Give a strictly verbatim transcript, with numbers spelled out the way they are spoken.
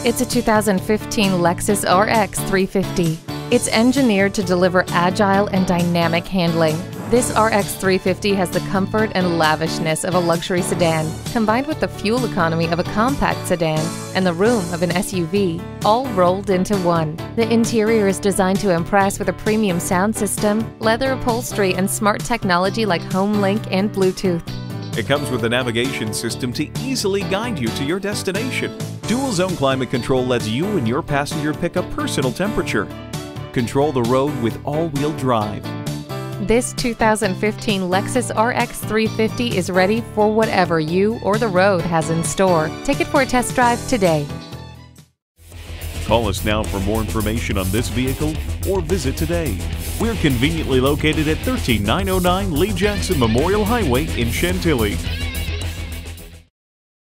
It's a two thousand fifteen Lexus R X three fifty. It's engineered to deliver agile and dynamic handling. This R X three fifty has the comfort and lavishness of a luxury sedan, combined with the fuel economy of a compact sedan and the room of an S U V, all rolled into one. The interior is designed to impress with a premium sound system, leather upholstery, and smart technology like HomeLink and Bluetooth. It comes with a navigation system to easily guide you to your destination. Dual zone climate control lets you and your passenger pick a personal temperature. Control the road with all-wheel drive. This two thousand fifteen Lexus R X three fifty is ready for whatever you or the road has in store. Take it for a test drive today. Call us now for more information on this vehicle or visit today. We're conveniently located at one three nine oh nine Lee Jackson Memorial Highway in Chantilly.